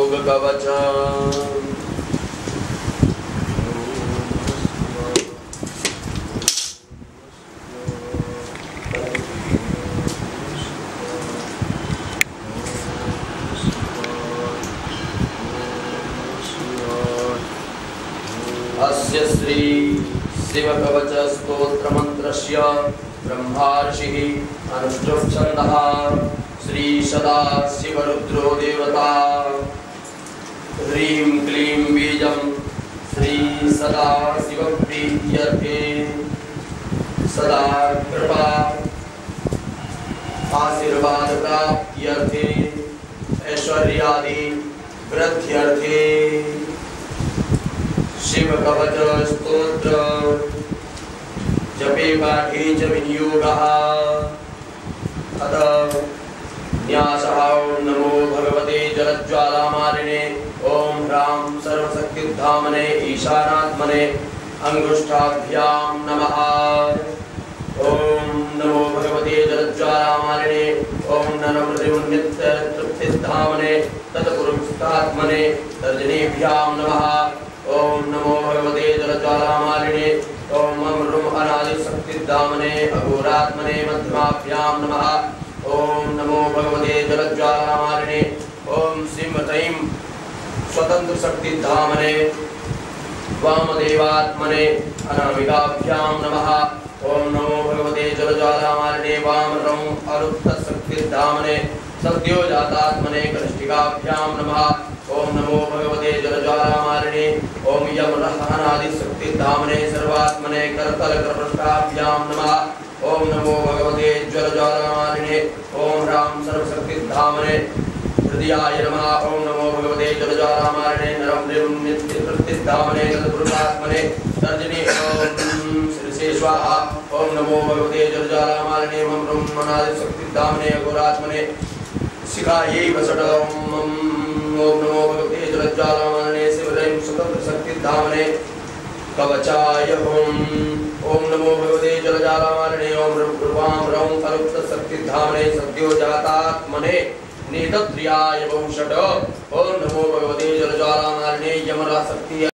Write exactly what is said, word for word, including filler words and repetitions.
योग कवच अस्य श्री शिव कवच स्तोत्र मंत्रस्य ब्रह्मर्षिः अनुष्टुप् छन्दः श्री सदा शिवरुद्रो देवता ह्रीं क्लीं बीजं श्री सदा शिव प्रीत्यर्थे सदा कृपा आशीर्वाद प्राप्त्यर्थे ऐश्वर्यादि वृद्ध्यर्थे शिव कवच स्तोत्र जपे पाठे च विनियोगः अथ न्यासः। ओम नमो भगवते जलज्वालामालिने ओम ह्रां सर्वशक्तिधामने ईशानात्मने अंगुष्ठाभ्यां नमः। ओम नमो भगवते जलज्वालामालिने ओम नरमृतिमुन्नित्यतृप्तिधामने तत्पुरुषात्मने तर्जनीभ्यां नमः। ओम नमो भगवते जलज्वालामालिने ओम अमृम अनादिशक्तिधामने अघोरात्मने मध्यमाभ्यां नमः। ओम नमो भगवते जलज्वालामालिने ओम श्रीमतीं स्वतंत्र शक्तिधामने वामदेवात्मने अनामिकाभ्यां नमः। ओम नमो भगवते जलज्वालामालिने वामरं अरुत्तशक्तिधामने सद्योजातात्मने कनिष्ठिकाभ्यां नमः। ओम नमो भगवते जलज्वालामालिने ओम यमरहनादिशक्तिधामने सर्वात्मने करतलकरपृष्ठाभ्यां नमः। ओम नमो भगवते जलज्वालामालिने ओम ह्रां सर्वशक्तिधामने हृदयाय नमः। ओम नमो भगवते जलज्वालामालिने नरमृतिमुन्नित्यतृप्तिधामने तत्पुरुषात्मने तर्जनी श्रीशे स्वाहा। ओम नमो भगवते जलज्वालामालिने मम ब्रह्मणादिशक्तिधामने अघोरात्मने शिखायै वसट। ओम नमो भगवते जलज्वालामालिने शिवरं स्वतंत्र शक्तिधामने कवचाय। ओम ओम नमो भगवते जलज्वालामालिने ओम रूपां रं अरुत्तशक्तिधामने सद्योजातात्मने नेतत्र्याय बहुषट। ओम नमो भगवते जलज्वालामालिने यमराशक्ति